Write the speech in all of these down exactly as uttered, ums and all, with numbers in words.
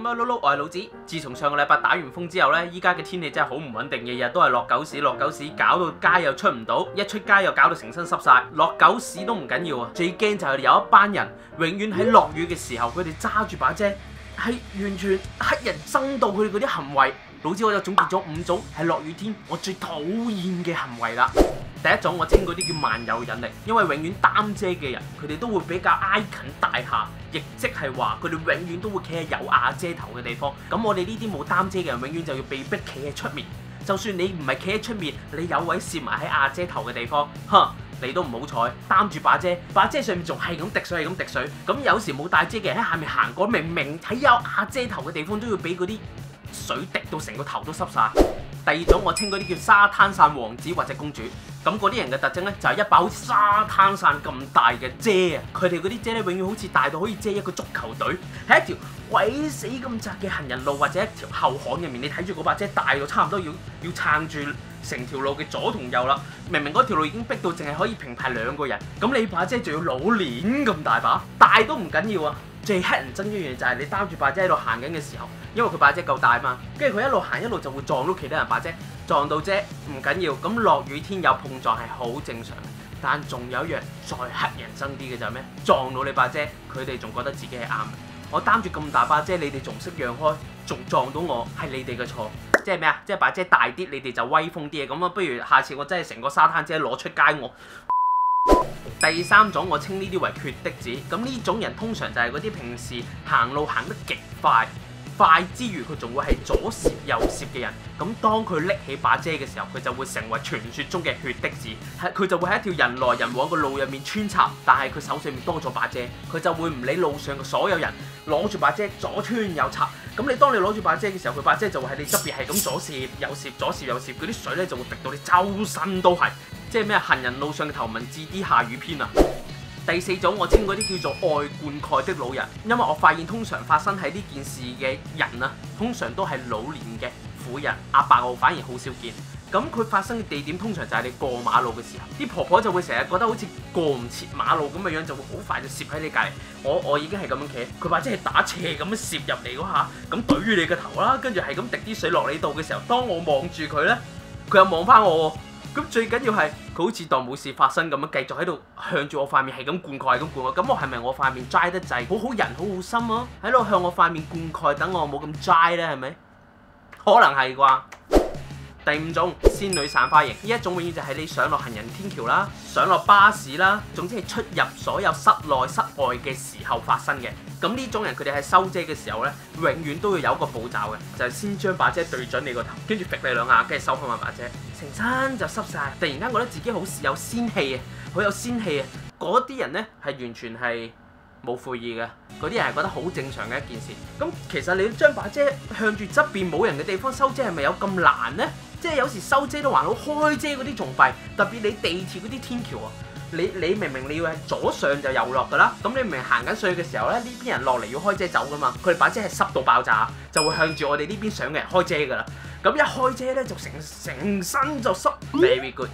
啊，碌碌，我係老子。自從上個禮拜打完風之後呢，依家嘅天氣真係好唔穩定，日日都係落狗屎，落狗屎，搞到街又出唔到，一出街又搞到成身濕晒。落狗屎都唔緊要啊，最驚就係有一班人永遠喺落雨嘅時候，佢哋揸住把遮，係完全乞人憎到佢哋嗰啲行為。老子我就總結咗五種係落雨天我最討厭嘅行為啦。第一種我稱嗰啲叫萬有引力，因為永遠擔遮嘅人，佢哋都會比較挨近大廈，亦即係話佢哋永遠都會企喺有瓦遮頭嘅地方。咁我哋呢啲冇擔遮嘅人，永遠就要被逼企喺出面。就算你唔係企喺出面，你有位攝埋喺瓦遮頭嘅地方，哼，你都唔好彩，擔住把遮，把遮上面仲係咁滴水，係咁滴水。咁有時冇帶遮嘅人喺下面行過，明明喺有瓦遮頭嘅地方，都要俾嗰啲水滴到成個頭都濕晒。第二種我稱嗰啲叫沙灘傘王子或者公主，咁嗰啲人嘅特徵咧就係一把好似沙灘傘咁大嘅遮啊！佢哋嗰啲遮咧永遠好似大到可以遮一個足球隊，喺一條鬼死咁窄嘅行人路或者一條後巷入面，你睇住嗰把遮大到差唔多要要撐住成條路嘅左同右啦。明明嗰條路已經逼到淨係可以平排兩個人，咁你把遮仲要老鏈咁大把，大都唔緊要啊！最乞人憎一樣嘢就係你擔住把遮喺度行緊嘅時候，因為佢把遮夠大嘛，跟住佢一路行一路就會撞到其他人把遮，撞到遮唔緊要，咁落雨天有碰撞係好正常。但仲有一樣再乞人憎啲嘅就係咩？撞到你把遮，佢哋仲覺得自己係啱嘅。我擔住咁大把遮，你哋仲識讓開，仲撞到我，係你哋嘅錯。即係咩啊？即係把遮大啲，你哋就威風啲嘅。咁啊，不如下次我真係成個沙灘遮攞出街我。第三種我稱呢啲為缺的子，咁呢種人通常就係嗰啲平時行路行得極快，快之餘佢仲會係左攝右攝嘅人。咁當佢拎起把遮嘅時候，佢就會成為傳說中嘅缺的子，係佢就會喺一條人來人往嘅路入面穿插，但係佢手上面多咗把遮，佢就會唔理路上嘅所有人，攞住把遮左穿右插。咁你當你攞住把遮嘅時候，佢把遮就會喺你側邊係咁左攝右攝，左攝右攝，嗰啲水咧就會滴到你周身都係。即係咩？行人路上嘅頭文字 D 下雨篇啊！第四種我稱嗰啲叫做愛灌溉的老人，因為我發現通常發生喺呢件事嘅人啊，通常都係老年嘅婦人，阿伯我反而好少見。咁佢發生嘅地點通常就係你過馬路嘅時候，啲婆婆就會成日覺得好似過唔切馬路咁嘅樣，就會好快就攝喺你隔離。我我已經係咁樣企，佢或者係打斜咁樣攝入嚟嗰下，咁懟住你個頭啦，跟住係咁滴啲水落你度嘅時候，當我望住佢咧，佢又望翻我喎。咁最緊要係佢好似當冇事發生咁樣，繼續喺度向住我塊面係咁灌溉，係咁灌溉。咁我係咪我塊面 dry 得滯？好好人好好心啊，喺度向我塊面灌溉，等我冇咁 dry 咧，係咪？可能係啩？第五種仙女散花型，呢一種永遠就係你上落行人天橋啦，上落巴士啦，總之係出入所有室內室外嘅時候發生嘅。咁呢種人佢哋喺收遮嘅時候咧，永遠都要有一個步驟嘅，就係、是、先將把遮對準你個頭，跟住揈你兩下，跟住收翻埋把遮，成身就濕晒。突然間覺得自己好有仙氣啊，好有仙氣啊！嗰啲人咧係完全係冇悔意嘅，嗰啲人係覺得好正常嘅一件事。咁其實你將把遮向住側邊冇人嘅地方收遮，係咪有咁難呢？即係有時收遮都還好，開遮嗰啲仲弊。特別你地鐵嗰啲天橋啊，你你明明你要係左上就右落㗎啦，咁你明明行緊上去嘅時候咧，呢邊人落嚟要開遮走㗎嘛，佢哋把遮係濕到爆炸，就會向住我哋呢邊上嘅人開遮㗎啦。咁一開遮咧就成成身就濕。Very good。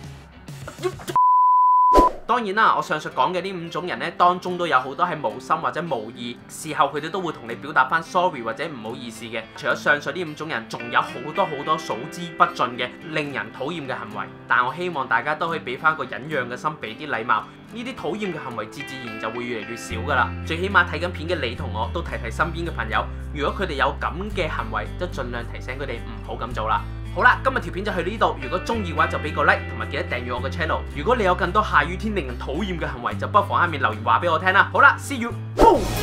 當然啦，我上述講嘅呢五種人咧，當中都有好多係無心或者無意，事後佢哋都會同你表達翻 sorry 或者唔好意思嘅。除咗上述呢五種人，仲有好多好多數之不盡嘅令人討厭嘅行為。但我希望大家都可以俾翻個忍讓嘅心，俾啲禮貌。呢啲討厭嘅行為自自然就會越嚟越少噶啦。最起碼睇緊片嘅你同我都提提身邊嘅朋友，如果佢哋有咁嘅行為，都盡量提醒佢哋唔好咁做啦。好啦，今日條片就去呢度。如果中意嘅話，就俾個 like 同埋記得訂閱我嘅 channel。如果你有更多下雨天令人討厭嘅行為，就不妨下面留言話俾我聽啦。好啦 ，see you。